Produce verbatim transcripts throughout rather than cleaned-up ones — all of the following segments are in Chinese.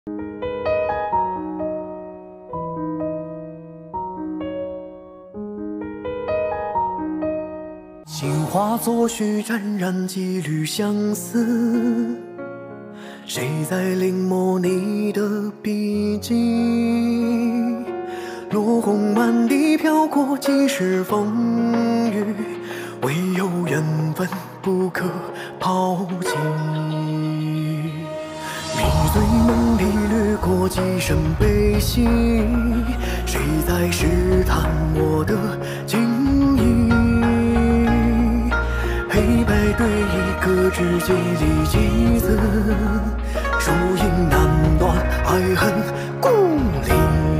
心化作絮，沾染几缕相思。谁在临摹你的笔迹？落红满地，飘过几世风雨，唯有缘分不可抛弃。迷醉梦里掠过几声悲喜，谁在试探我的情意？黑白对弈，各执几粒棋子，输赢难断，爱恨故里。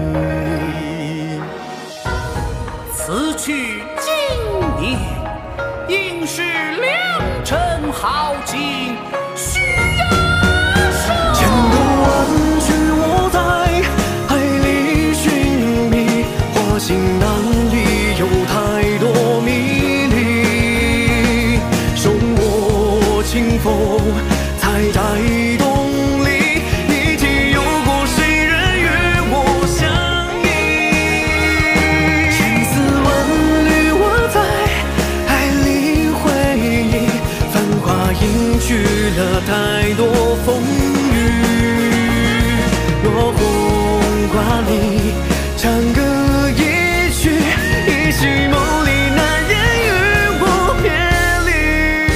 此去经年，应是良辰好景需要收。 千头万绪，我在海里寻觅，花心难离，有太多迷离。手握清风，采摘动力，一起有过谁人与我相依？千丝万缕，我在海里回忆，繁华隐去了太多风雨。落红挂里，长歌一曲，一袭梦里难言与我别离。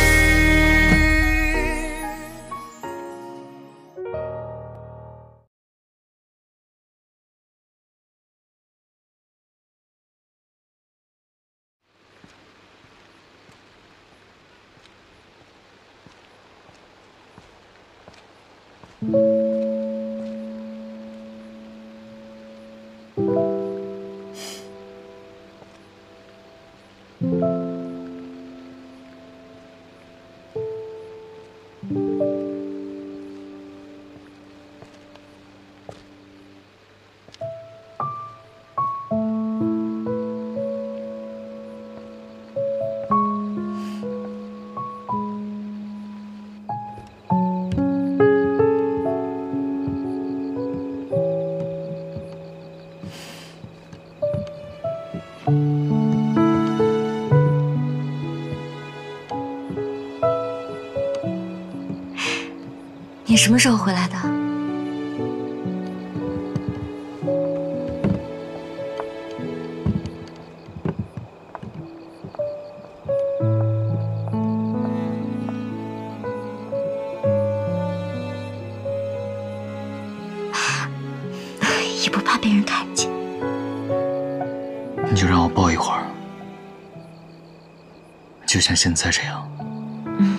你什么时候回来的？也不怕被人看见。 你就让我抱一会儿，就像现在这样。 嗯。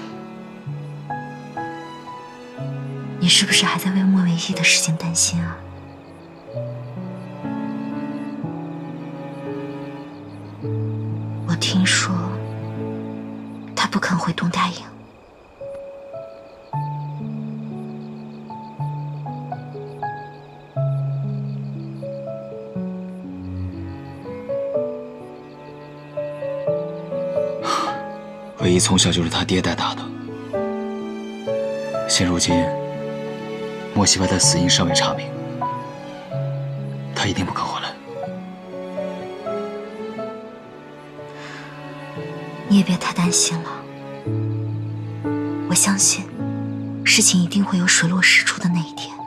你是不是还在为莫唯一的事情担心啊？我听说他不肯回东大营。 唯一从小就是他爹带大的，现如今莫西外的死因尚未查明，他一定不肯回来。 你也别太担心了，我相信事情一定会有水落石出的那一天。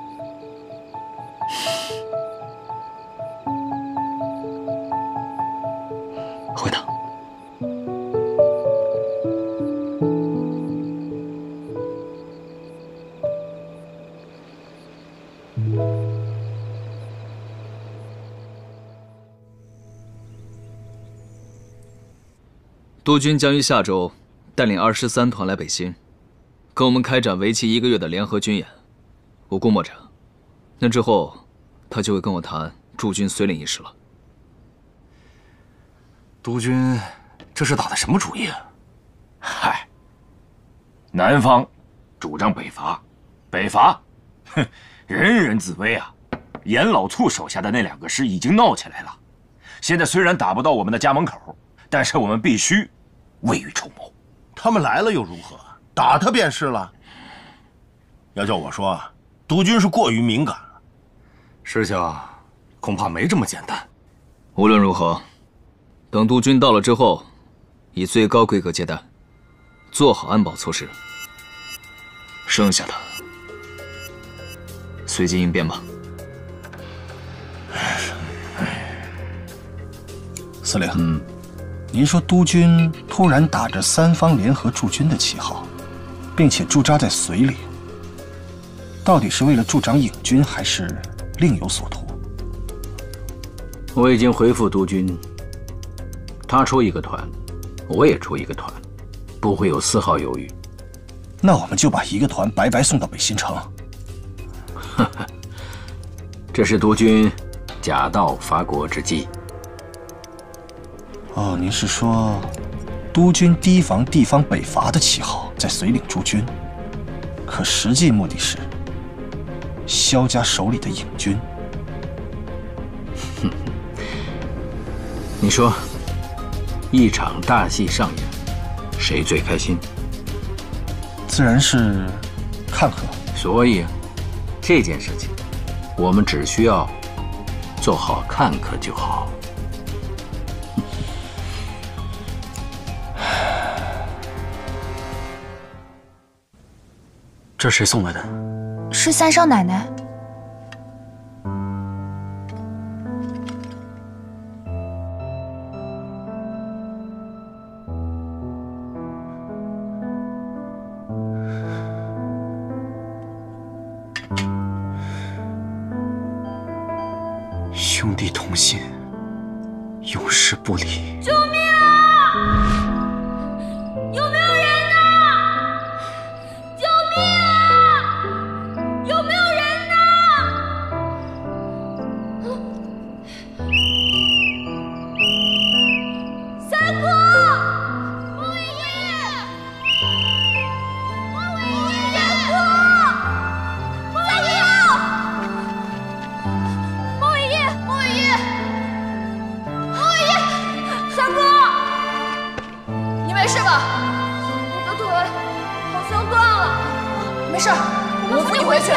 会的。 督军将于下周带领二十三团来北新，跟我们开展为期一个月的联合军演。我估摸着，那之后他就会跟我谈驻军绥领一事了。 督军这是打的什么主意啊？嗨，南方主张北伐，北伐，哼，人人自危啊！严老簇手下的那两个师已经闹起来了，现在虽然打不到我们的家门口，但是我们必须未雨绸缪。 他们来了又如何？打他便是了。要叫我说，督军是过于敏感了。 师兄，恐怕没这么简单。 无论如何，等督军到了之后，以最高规格接待，做好安保措施。剩下的随机应变吧。 司令，嗯，您说督军突然打着三方联合驻军的旗号，并且驻扎在绥里，到底是为了助长影军，还是另有所图？ 我已经回复督军，他出一个团，我也出一个团，不会有丝毫犹豫。 那我们就把一个团白白送到北新城。 呵呵，这是督军假道伐国之计。 哦，您是说，督军提防地方北伐的旗号在绥岭驻军，可实际目的是萧家手里的影军。 哼，你说，一场大戏上演，谁最开心？ 自然是看客。 所以，这件事情，我们只需要做好看客就好。 这谁送来的？ 是三少奶奶。 兄弟同心，永世不离。 救命啊！有没有人呐？救命啊！有没有人呐？三哥，莫伟业，莫伟业，三哥，莫伟业，莫伟业，莫伟业，莫伟业，三哥，你没事吧？我的腿好像断了。没事，我们扶你回去。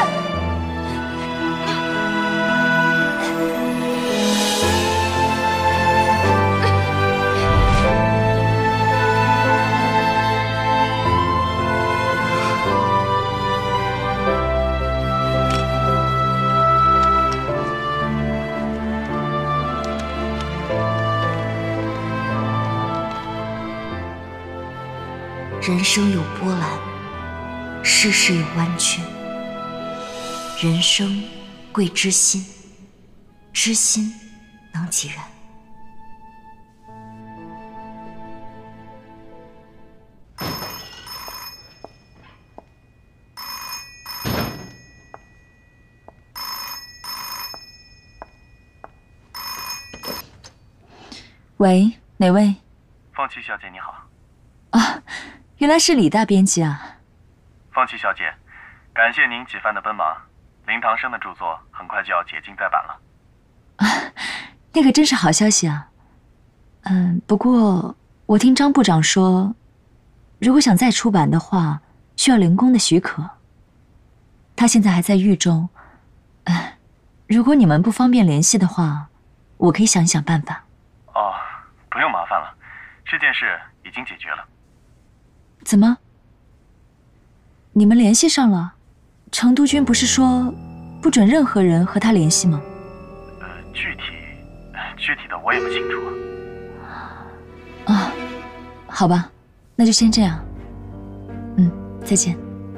人生有波澜，世事有弯曲。人生贵知心，知心能几人？ 喂，哪位？ 放弃小姐你好。 啊，原来是李大编辑啊。 放弃小姐，感谢您几番的奔忙，林唐生的著作很快就要解禁再版了。 啊，那个真是好消息啊。嗯，不过我听张部长说，如果想再出版的话，需要灵工的许可。他现在还在狱中，嗯，如果你们不方便联系的话，我可以想想办法。 哦，不用麻烦了，这件事已经解决了。 怎么？你们联系上了？程督军不是说不准任何人和他联系吗？ 呃，具体具体的我也不清楚。 啊，好吧，那就先这样。嗯，再见。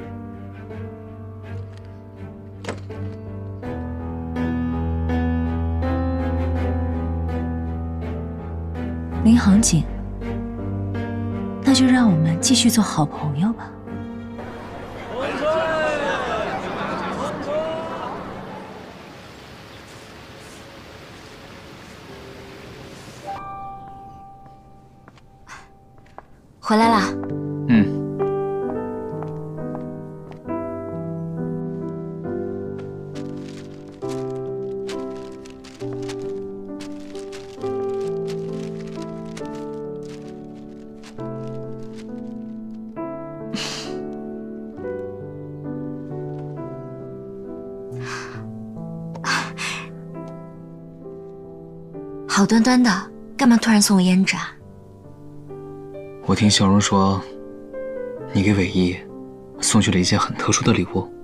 林航景，那就让我们继续做好朋友吧。 回来啦。 嗯。 好端端的，干嘛突然送我胭脂啊？ 我听小荣说，你给伟毅送去了一件很特殊的礼物。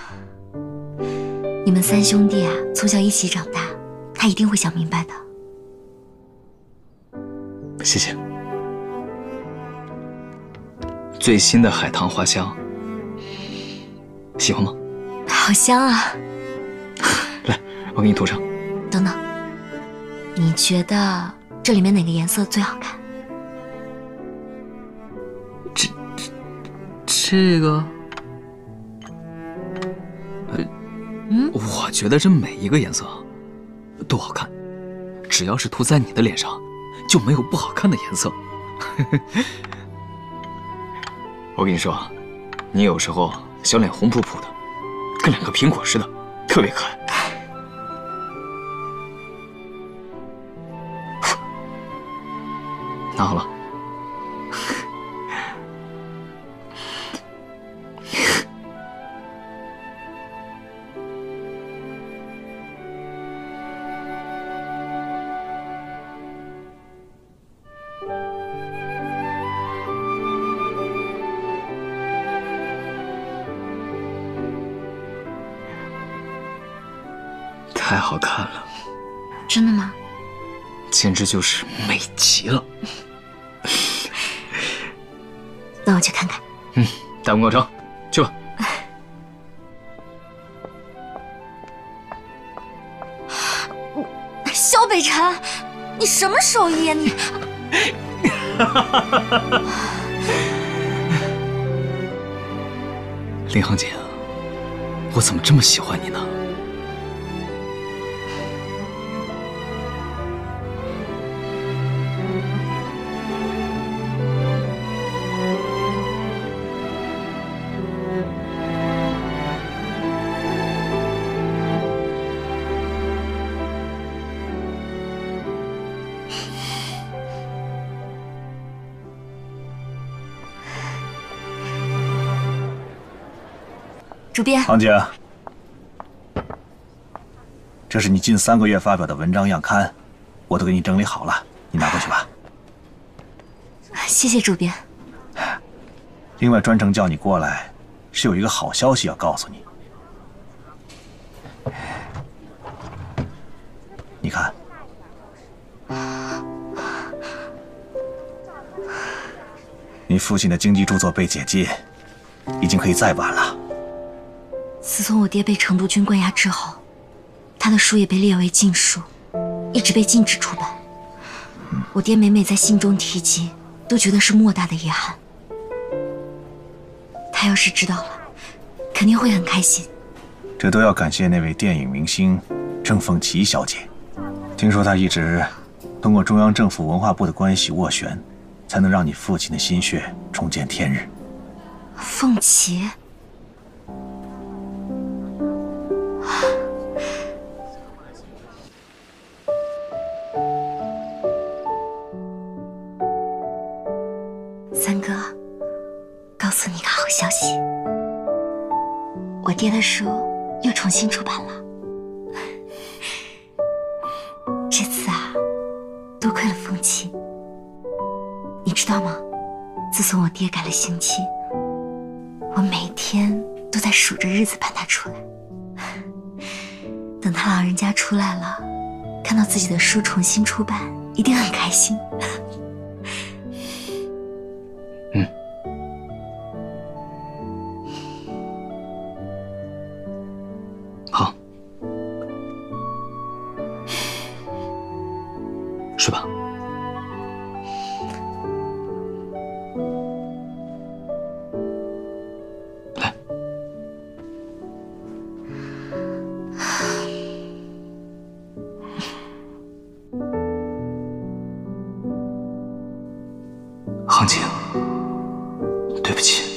你们三兄弟啊，从小一起长大，他一定会想明白的。 谢谢。最新的海棠花香，喜欢吗？ 好香啊！ 来，我给你涂上。 等等，你觉得这里面哪个颜色最好看？ 这这这个，呃， 嗯， 我觉得这每一个颜色都好看，只要是涂在你的脸上，就没有不好看的颜色。我跟你说，你有时候小脸红扑扑的，跟两个苹果似的，特别可爱。拿好了。太好看了。 真的吗？ 简直就是美极了。 那我去看看。 嗯，大功告成，去吧。 萧北辰，你什么手艺呀你？ 林航姐，我怎么这么喜欢你呢？ 主编， 航姐，这是你近三个月发表的文章样刊，我都给你整理好了，你拿过去吧。 谢谢主编。 另外，专程叫你过来，是有一个好消息要告诉你。你看，你父亲的经济著作被解禁，已经可以再版了。 自从我爹被成都军关押之后，他的书也被列为禁书，一直被禁止出版。我爹每每在信中提及，都觉得是莫大的遗憾。他要是知道了，肯定会很开心。 这都要感谢那位电影明星郑凤琪小姐。听说她一直通过中央政府文化部的关系斡旋，才能让你父亲的心血重见天日。 凤琪。三哥，告诉你个好消息，我爹的书又重新出版了。这次啊，多亏了凤琪。你知道吗？自从我爹改了刑期，我每天都在数着日子盼他出来。等他老人家出来了，看到自己的书重新出版，一定很开心。 嗯。好，睡吧。来。航姐，对不起。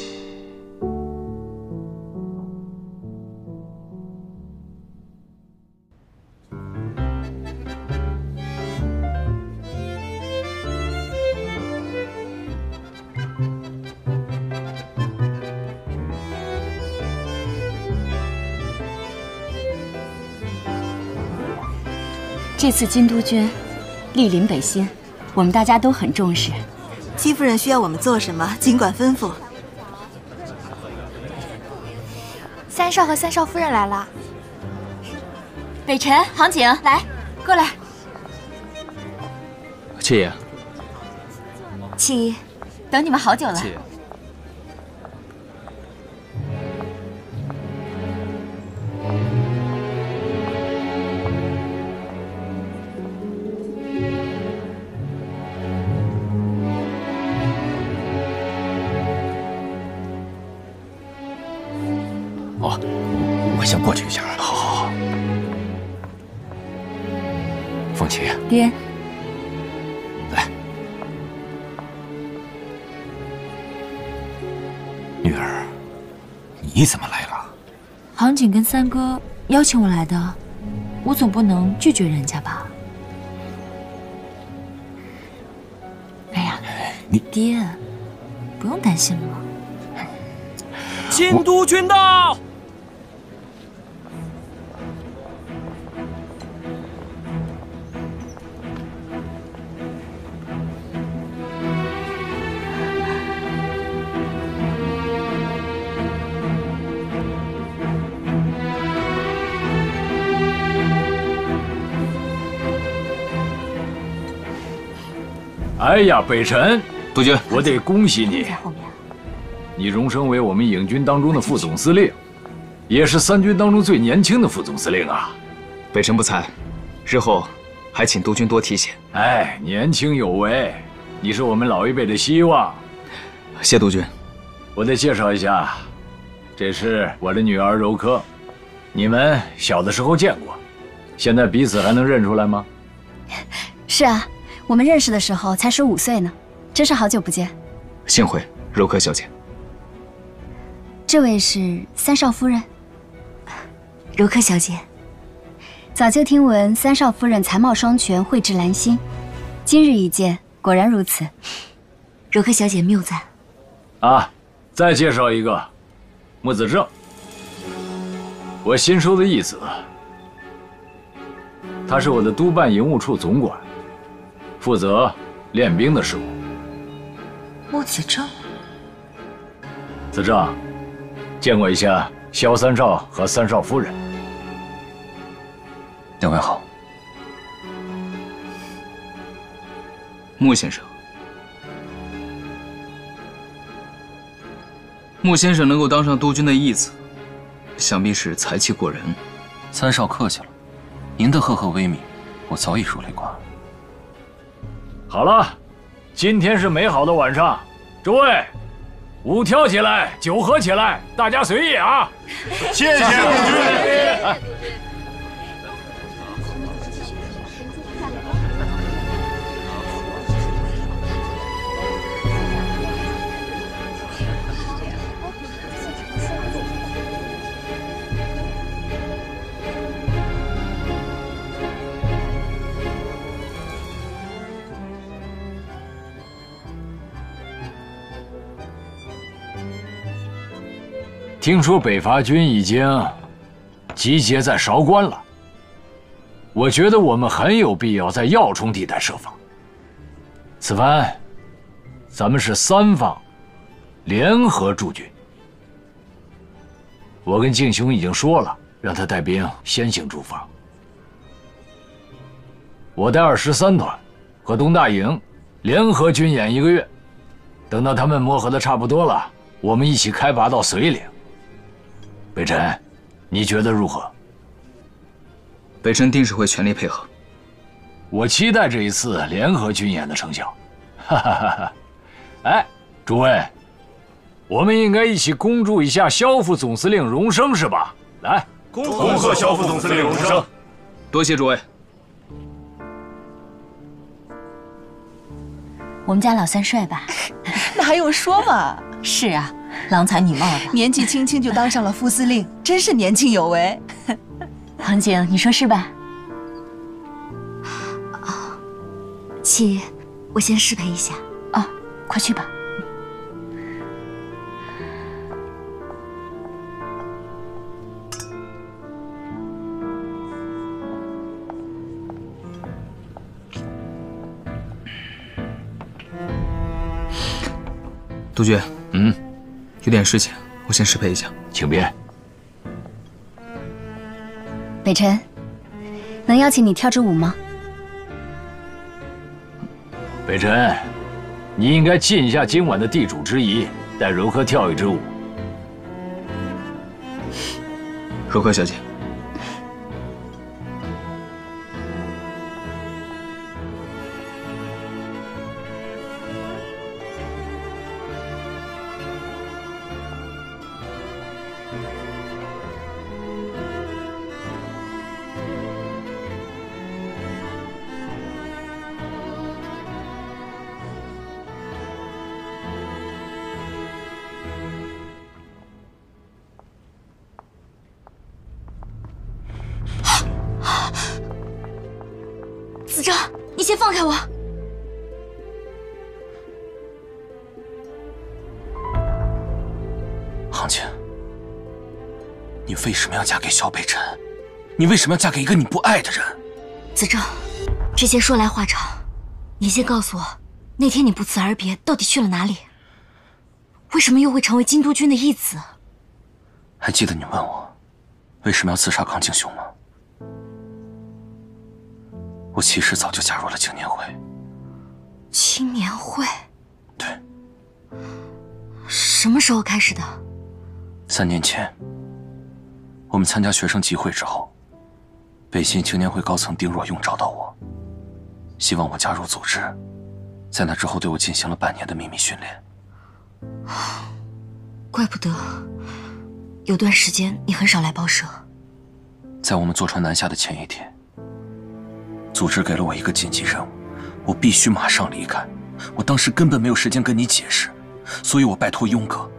这次京都军莅临北新，我们大家都很重视。 戚夫人需要我们做什么，尽管吩咐。 三少和三少夫人来了。 北辰、杭景，来，过来。 七爷， 七姨，等你们好久了。 七爷。 哦，我先过去一下。好，好，好。凤琪， 爹， 来，女儿，你怎么来了？ 杭景跟三哥邀请我来的，我总不能拒绝人家吧？哎呀， 你爹，不用担心了。 京都军到！ 哎呀，北辰， 督军， 我得恭喜你，你荣升为我们影军当中的副总司令，也是三军当中最年轻的副总司令啊。 北辰不才，日后还请督军多提携。 哎，年轻有为，你是我们老一辈的希望。 谢督军。 我得介绍一下，这是我的女儿柔科，你们小的时候见过，现在彼此还能认出来吗？ 是啊。 我们认识的时候才十五岁呢，真是好久不见。 幸会，柔科小姐。 这位是三少夫人， 柔科小姐。 早就听闻三少夫人才貌双全，蕙质兰心，今日一见，果然如此。 柔科小姐谬赞。 啊，再介绍一个，木子正，我新收的义子，他是我的督办营务处总管。 负责练兵的事务。 木子正， 子正，见过一下萧三少和三少夫人。 两位好。 穆先生，穆先生能够当上督军的义子，想必是才气过人。 三少客气了，您的赫赫威名，我早已如雷贯耳。 好了，今天是美好的晚上，诸位，舞跳起来，酒喝起来，大家随意啊！ 谢谢督军。 听说北伐军已经集结在韶关了，我觉得我们很有必要在要冲地带设防。此番，咱们是三方联合驻军。我跟敬兄已经说了，让他带兵先行驻防。我带二十三团和东大营联合军演一个月，等到他们磨合的差不多了，我们一起开拔到绥岭。 北辰，你觉得如何？ 北辰定是会全力配合。 我期待这一次联合军演的成效。哈哈哈哈！哎，诸位，我们应该一起恭祝一下萧副总司令荣升，是吧？来， 恭贺萧副总司令荣升！ 多谢诸位。 我们家老三帅吧？ 那还用说嘛？ 是啊。 郎才女貌的， 年纪轻轻就当上了副司令，真是年轻有为。 杭景，你说是吧？ 啊，七爷，我先失陪一下。 哦，快去吧。 督军， 嗯， 有点事情，我先失陪一下， 请便。 北辰，能邀请你跳支舞吗？ 北辰，你应该尽一下今晚的地主之谊，带柔和跳一支舞。 柔和小姐。 子正，你先放开我！ 行情，你为什么要嫁给萧北辰？你为什么要嫁给一个你不爱的人？ 子正，这些说来话长，你先告诉我，那天你不辞而别，到底去了哪里？为什么又会成为京都军的义子？ 还记得你问我为什么要刺杀康敬雄吗？ 我其实早就加入了青年会。 青年会？ 对。 什么时候开始的？ 三年前，我们参加学生集会之后，北新青年会高层丁若用找到我，希望我加入组织。在那之后，对我进行了半年的秘密训练。 怪不得，有段时间你很少来报社。 在我们坐船南下的前一天。 组织给了我一个紧急任务，我必须马上离开。我当时根本没有时间跟你解释，所以我拜托庸哥。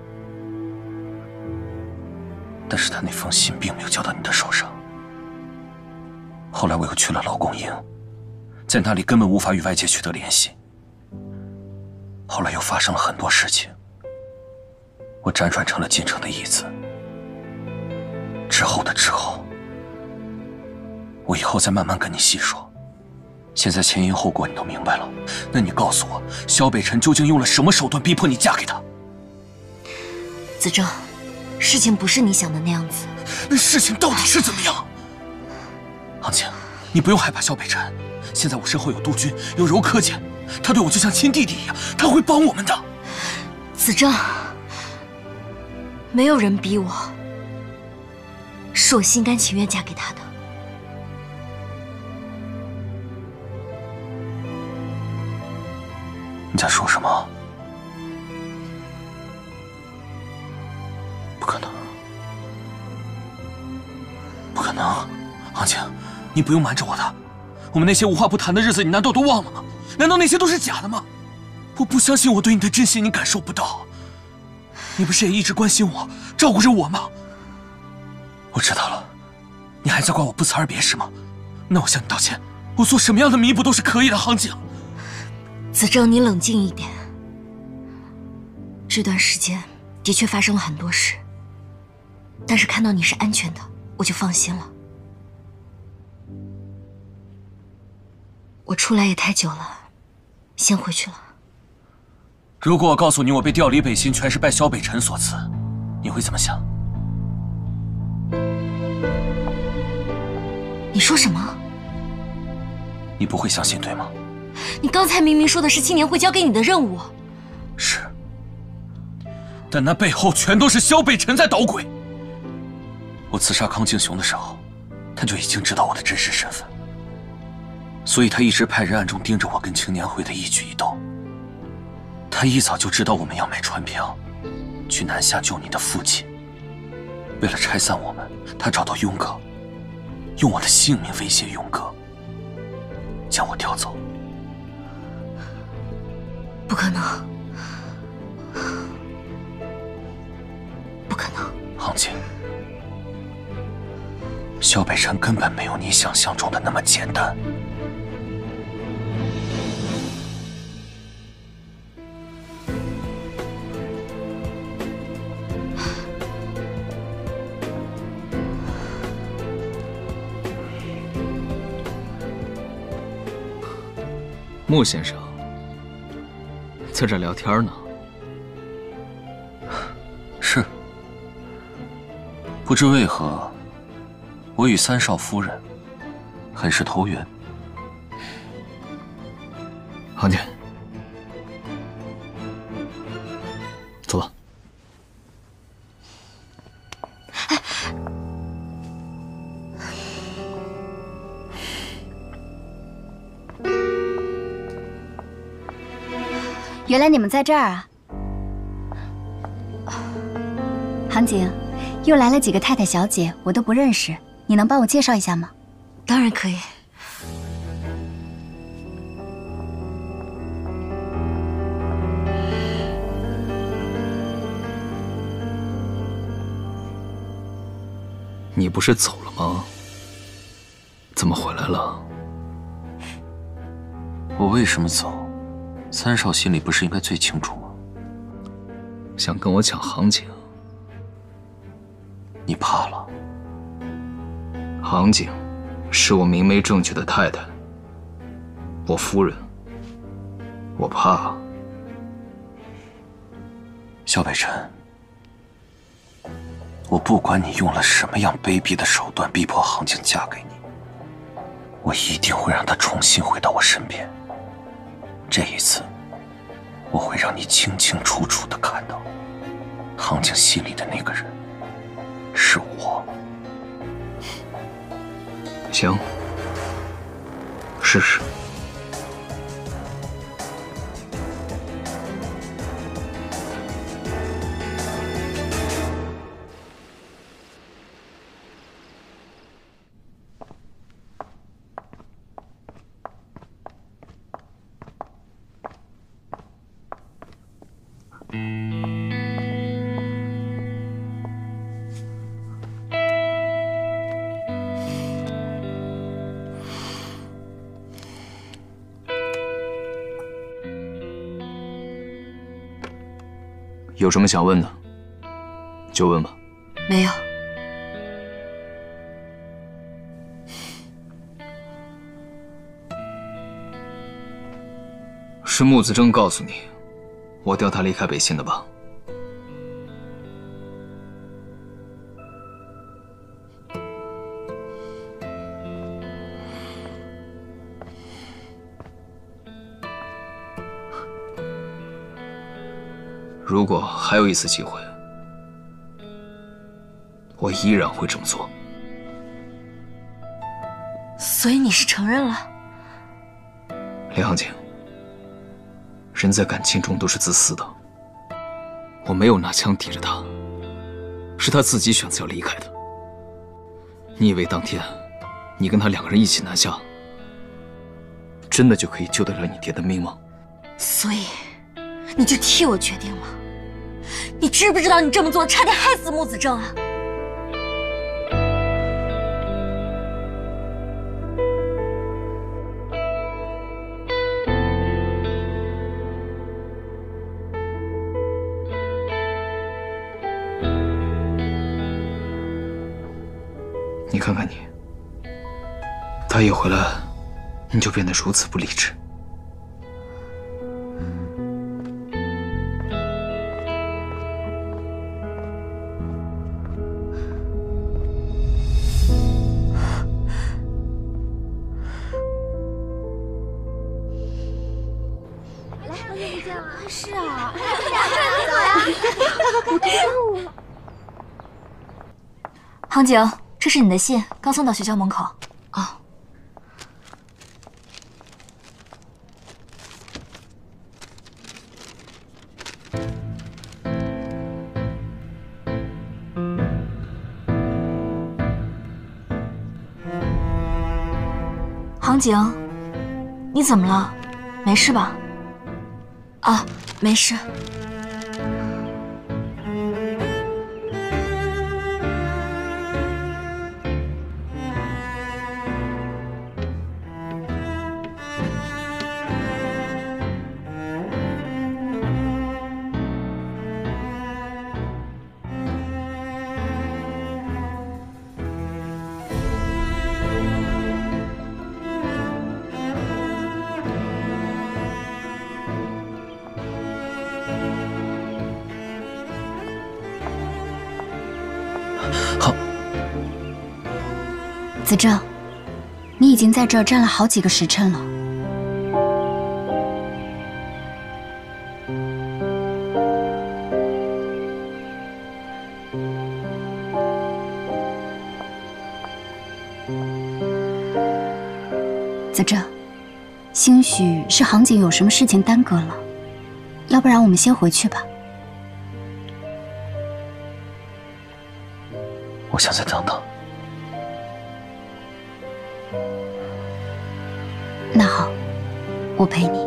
但是他那封信并没有交到你的手上。后来我又去了劳工营，在那里根本无法与外界取得联系。后来又发生了很多事情，我辗转成了京城的义子。之后的之后，我以后再慢慢跟你细说。 现在前因后果你都明白了，那你告诉我，萧北辰究竟用了什么手段逼迫你嫁给他？ 子正，事情不是你想的那样子。 那事情到底是怎么样？行情，你不用害怕萧北辰，现在我身后有督军，有柔科监，他对我就像亲弟弟一样，他会帮我们的。 子正，没有人逼我，是我心甘情愿嫁给他的。 你在说什么？不可能，不可能！行情，你不用瞒着我的。我们那些无话不谈的日子，你难道都忘了吗？难道那些都是假的吗？我不相信我对你的真心你感受不到。你不是也一直关心我、照顾着我吗？我知道了，你还在怪我不辞而别是吗？那我向你道歉，我做什么样的弥补都是可以的，行情。 子正，你冷静一点。这段时间的确发生了很多事，但是看到你是安全的，我就放心了。我出来也太久了，先回去了。 如果我告诉你我被调离北新全是拜萧北辰所赐，你会怎么想？ 你说什么？ 你不会相信，对吗？ 你刚才明明说的是青年会交给你的任务， 是，但那背后全都是萧北辰在捣鬼。我刺杀康敬雄的时候，他就已经知道我的真实身份，所以他一直派人暗中盯着我跟青年会的一举一动。他一早就知道我们要买船票，去南下救你的父亲。为了拆散我们，他找到庸哥，用我的性命威胁庸哥，将我调走。 不可能，不可能！ 行情，萧北辰根本没有你想象中的那么简单。 穆先生。在这聊天呢。 不知为何，我与三少夫人很是投缘。 行姐，走吧。 原来你们在这儿啊！杭景，又来了几个太太小姐，我都不认识，你能帮我介绍一下吗？ 当然可以。 你不是走了吗？怎么回来了？ 我为什么走？三少心里不是应该最清楚吗？ 想跟我抢行情？ 你怕了？ 行情是我明媒正娶的太太，我夫人，我怕。 小北辰，我不管你用了什么样卑鄙的手段逼迫行情嫁给你，我一定会让她重新回到我身边。这一次，我会让你清清楚楚地看到，行情心里的那个人是我。 行，试试。有什么想问的，就问吧。 没有。 是穆子征告诉你，我调他离开北信的吧？如果还有一次机会，我依然会这么做。 所以你是承认了？ 林行景，人在感情中都是自私的。我没有拿枪抵着他，是他自己选择要离开的。你以为当天你跟他两个人一起南下，真的就可以救得了你爹的命吗？ 所以你就替我决定了？你知不知道你这么做差点害死穆子征啊？ 你看看你，他一回来，你就变得如此不理智。 是啊，走呀！我跳舞了。 杭景，这是你的信，刚送到学校门口。哦。杭景，你怎么了？没事吧？啊，没事。 子正，你已经在这儿站了好几个时辰了。子正，兴许是杭景有什么事情耽搁了，要不然我们先回去吧。 我想再等等。 那好，我陪你。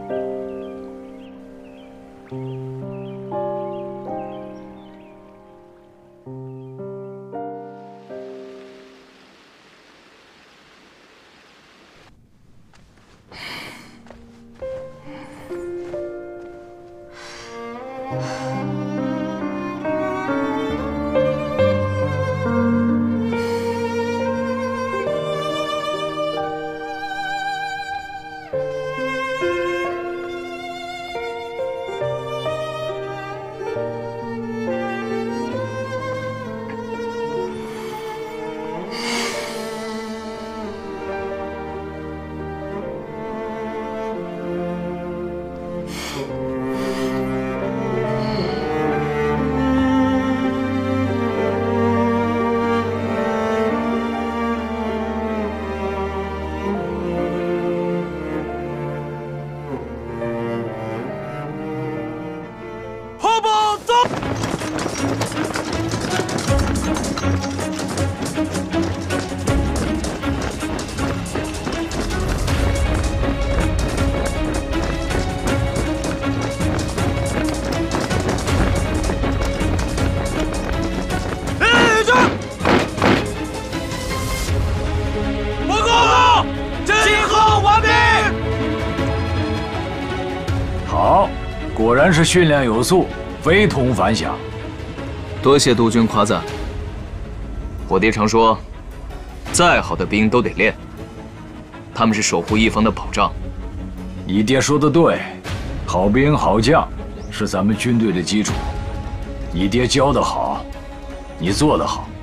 果然是训练有素，非同凡响。 多谢督军夸赞。我爹常说，再好的兵都得练，他们是守护一方的保障。 你爹说的对，好兵好将是咱们军队的基础。你爹教得好，你做得好。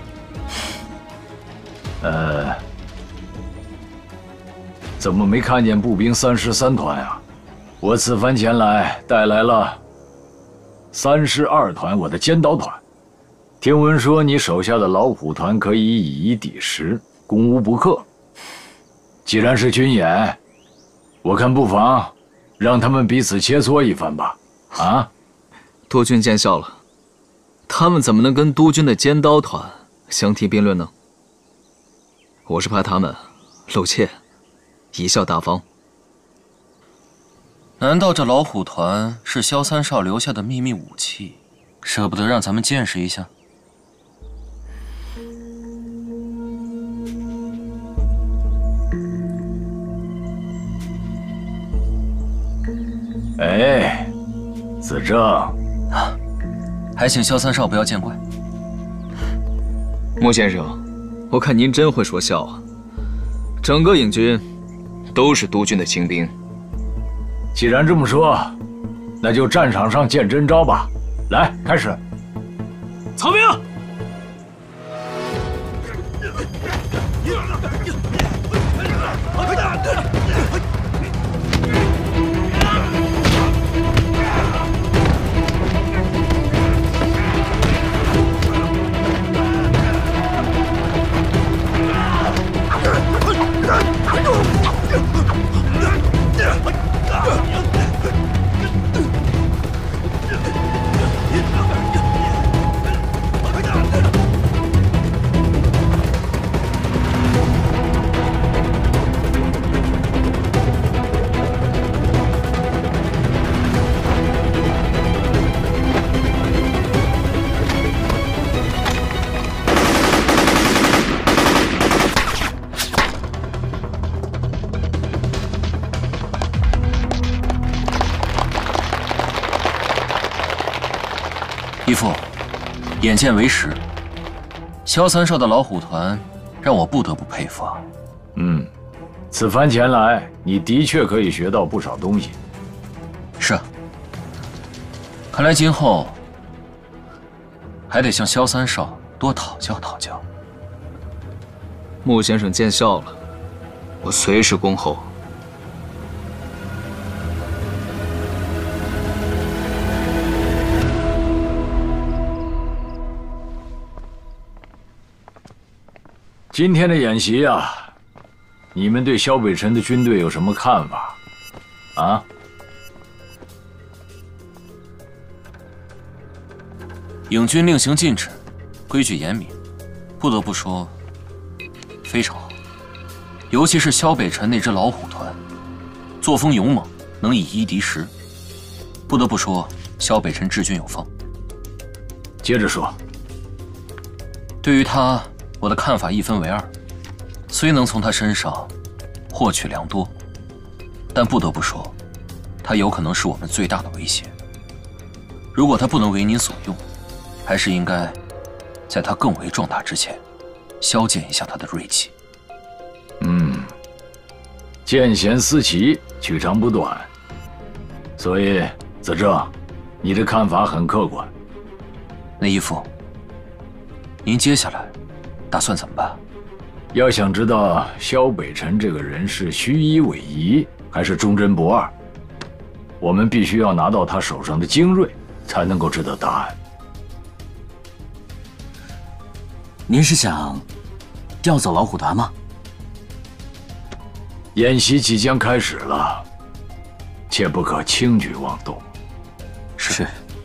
呃，怎么没看见步兵三师三团啊？我此番前来，带来了三师二团，我的尖刀团。听闻说你手下的老虎团可以以一抵十，攻无不克。既然是军演，我看不妨让他们彼此切磋一番吧。啊， 督军见笑了。他们怎么能跟督军的尖刀团相提并论呢？我是怕他们露怯，贻笑大方。 难道这老虎团是萧三少留下的秘密武器，舍不得让咱们见识一下？ 哎，子正， 啊，还请萧三少不要见怪。 穆先生，我看您真会说笑啊！整个影军都是督军的精兵。 既然这么说，那就战场上见真招吧。来，开始。 曹兵。 义父，眼见为实，萧三少的老虎团让我不得不佩服啊。 嗯，此番前来，你的确可以学到不少东西。 是啊，看来今后还得向萧三少多讨教讨教。 穆先生见笑了，我随时恭候。 今天的演习啊，你们对萧北辰的军队有什么看法？啊？ 影军令行禁止，规矩严明，不得不说，非常好。尤其是萧北辰那支老虎团，作风勇猛，能以一敌十。不得不说，萧北辰治军有方。 接着说。 对于他，我的看法一分为二。虽能从他身上获取良多，但不得不说，他有可能是我们最大的威胁。如果他不能为您所用，还是应该在他更为壮大之前，消减一下他的锐气。 嗯，见贤思齐，取长补短。所以，子正，你的看法很客观。 那义父，您接下来打算怎么办？ 要想知道萧北辰这个人是虚一伪一，还是忠贞不二，我们必须要拿到他手上的精锐，才能够知道答案。 您是想调走老虎团吗？ 演习即将开始了，切不可轻举妄动。 是。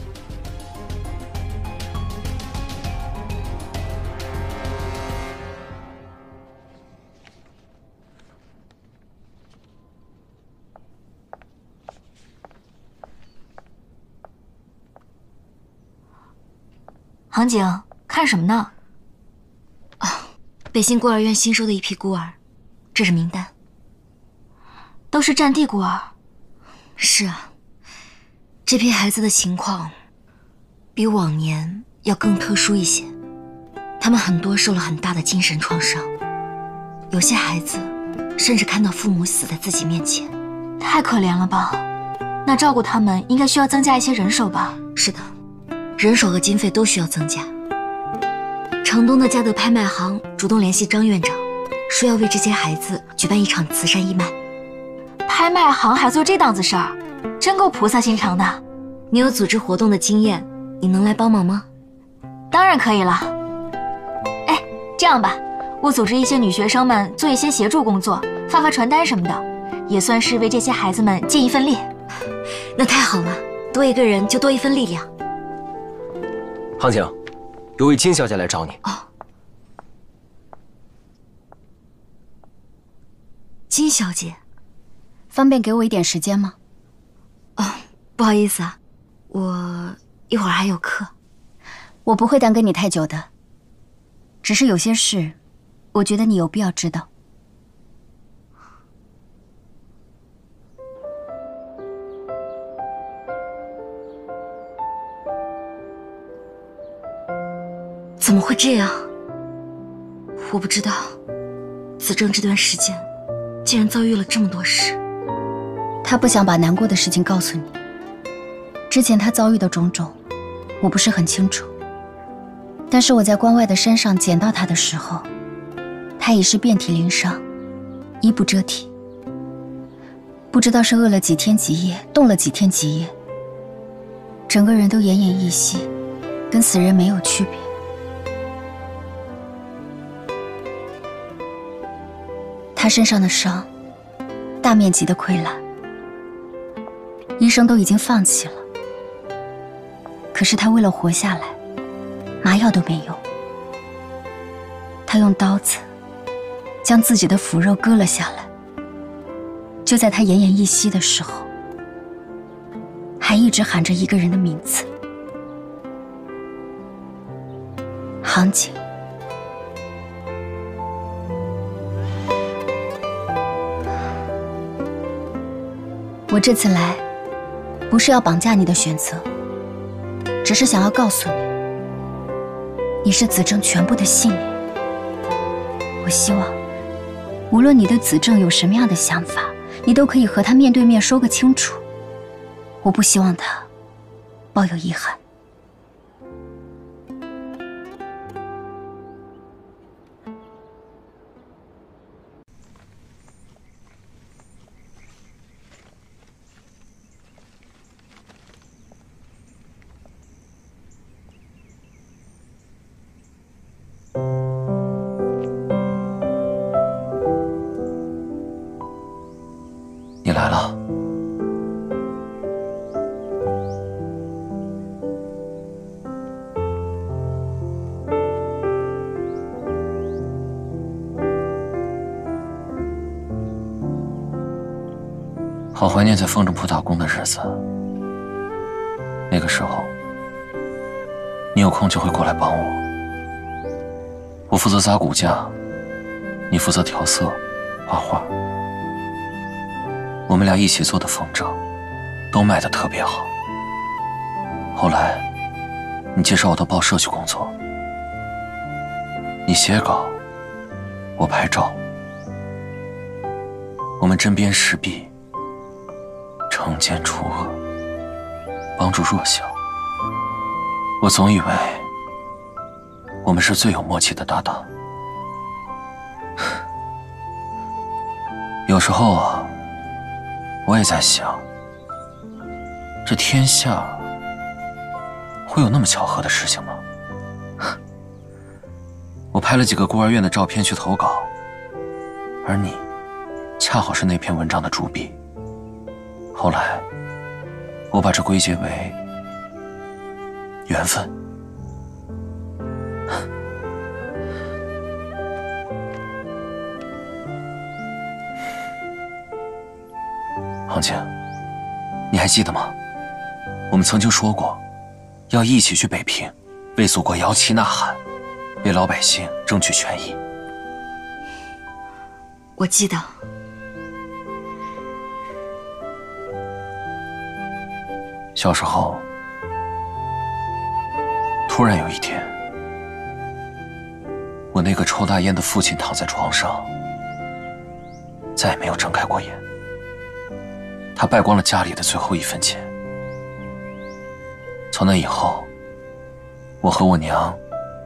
杭景，看什么呢？啊，北新孤儿院新收的一批孤儿，这是名单。都是战地孤儿。是啊，这批孩子的情况比往年要更特殊一些。他们很多受了很大的精神创伤，有些孩子甚至看到父母死在自己面前，太可怜了吧？那照顾他们应该需要增加一些人手吧？是的。人手和经费都需要增加。城东的嘉德拍卖行主动联系张院长，说要为这些孩子举办一场慈善义卖。拍卖行还做这档子事儿，真够菩萨心肠的。你有组织活动的经验，你能来帮忙吗？当然可以了。哎，这样吧，我组织一些女学生们做一些协助工作，发发传单什么的，也算是为这些孩子们尽一份力。那太好了，多一个人就多一份力量。 杭景，有位金小姐来找你。 哦，金小姐， 方便给我一点时间吗？ 哦，不好意思啊，我一会儿还有课。 我不会耽搁你太久的，只是有些事，我觉得你有必要知道。 怎么会这样？我不知道，子正这段时间竟然遭遇了这么多事。 他不想把难过的事情告诉你。之前他遭遇的种种，我不是很清楚。但是我在关外的山上捡到他的时候，他已是遍体鳞伤，衣不遮体。不知道是饿了几天几夜，冻了几天几夜，整个人都奄奄一息，跟死人没有区别。他身上的伤，大面积的溃烂，医生都已经放弃了。可是他为了活下来，麻药都没用。他用刀子将自己的腐肉割了下来。就在他奄奄一息的时候，还一直喊着一个人的名字：杭景。我这次来，不是要绑架你的选择，只是想要告诉你，你是子正全部的信念。我希望，无论你对子正有什么样的想法，你都可以和他面对面说个清楚。我不希望他抱有遗憾。 好怀念在风筝铺打工的日子。那个时候，你有空就会过来帮我。我负责扎骨架，你负责调色、画画。我们俩一起做的风筝，都卖得特别好。后来，你介绍我到报社去工作，你写稿，我拍照，我们针砭时弊，惩奸除恶，帮助弱小。我总以为我们是最有默契的搭档。有时候啊，我也在想，这天下会有那么巧合的事情吗？我拍了几个孤儿院的照片去投稿，而你恰好是那篇文章的主笔。后来，我把这归结为缘分。杭青，你还记得吗？我们曾经说过，要一起去北平，为祖国摇旗呐喊，为老百姓争取权益。 我记得。 小时候，突然有一天，我那个抽大烟的父亲躺在床上，再也没有睁开过眼。他败光了家里的最后一分钱。从那以后，我和我娘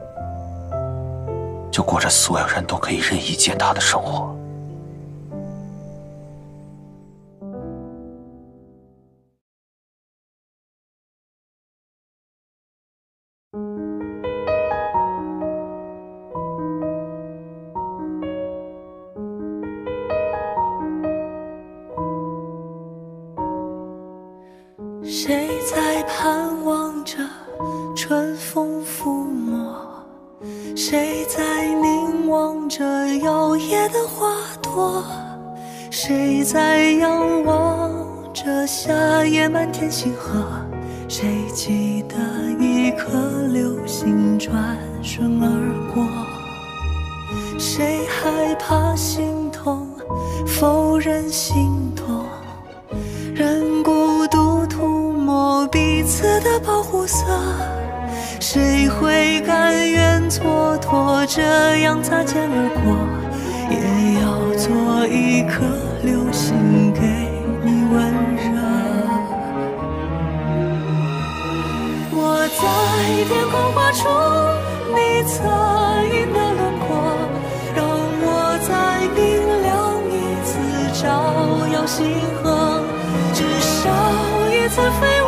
就过着所有人都可以任意践踏的生活。 谁在盼望着春风抚摸？谁在凝望着摇曳的花朵？谁在仰望着夏夜满天星河？谁记得一颗流星转瞬而过？谁害怕心痛，否认心痛？任孤独涂抹彼此的保护色，谁会甘愿蹉跎，这样擦肩而过？也要做一颗流星给你温热。我在天空画出你侧影的轮廓，让我在冰凉一次照耀星河，至少一次飞